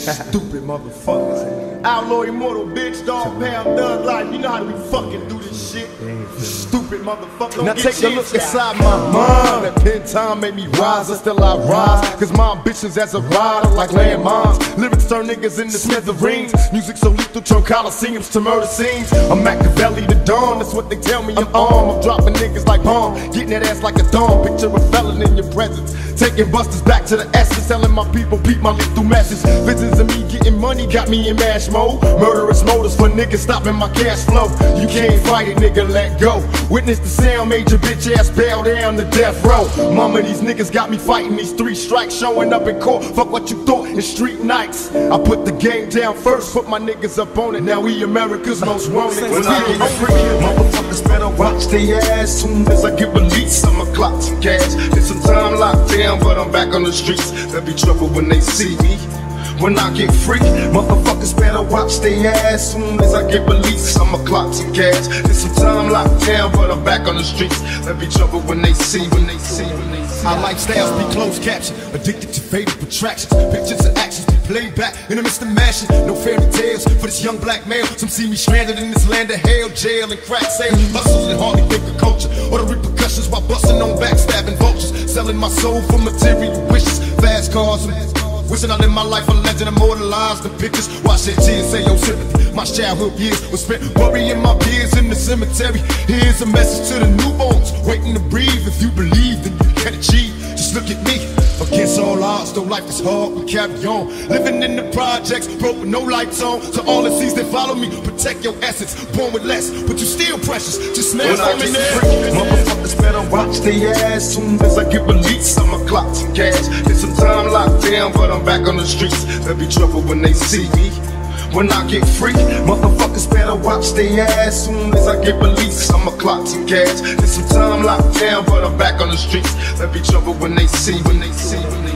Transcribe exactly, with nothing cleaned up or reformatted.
Stupid motherfuckers. Outlaw immortal bitch, dog pound thug life. You know how we fucking do this shit. Stupid motherfucker. Now take a look inside my mind. That pen time made me rise, and still I rise. Cause my ambitions as a rider like landmines. Lyrics turn niggas into smithereens. Music so lethal turn coliseums to murder scenes. I'm Machiavelli the dawn, that's what they tell me I'm on. I'm dropping niggas like bomb, getting that ass like a dawn. Picture a felon in your presence, taking busters back to the essence. Telling my people, peep my lethal message. Visions of me getting money got me in mash mode. Murderous motives for niggas stopping my cash flow. You can't fight it, nigga, let go. Witness the sound, made your bitch ass bail down to death row. Mama, these niggas got me fighting these three strikes. Showing up in court, fuck what you thought in street nights. I put the game down first, put my niggas up on it. Now we America's most wanted. When I get free, motherfuckers better watch their ass. Soon as I get released, I'ma clock some cash. It's some time locked down, but I'm back on the streets. There'll be trouble when they see me. When I get free, motherfuckers better watch their ass. Soon as I get released, I'ma clock some cash. It's some time locked down, but I'm back on the streets. There'll be trouble when they see, when they see, when they see. Our lifestyles be closed caption, addicted to fatal attractions. Pictures and actions be played back in the midst of mashing. No fairy tales for this young black male. Some see me stranded in this land of hell, jail and crack sales. Hustles and hardly think of culture or the repercussions while busting on backstabbing vultures. Selling my soul for material wishes, fast cars and wishing I lived my life a legend, immortalized the pictures. Watch that tears say your sympathy. My childhood years was spent burying my peers in the cemetery. Here's a message to the newborns waiting to breathe. If you believe, then you can achieve. Just look at me. Against all odds, though life is hard, we carry on. Living in the projects, broke with no lights on. To all the seas that follow me, protect your essence. Born with less, but you still precious. Just smash on me there. Motherfuckers better watch their ass. Soon as I get released, I'ma clock some cash. It's some time locked down, but I'm back on the streets. There'll be trouble when they see me. When I get free, motherfuckers better watch their ass. Soon as I get released, I'ma clock some cash. There's some time locked down, but I'm back on the streets. There'll be trouble when they see, when they see, when they see.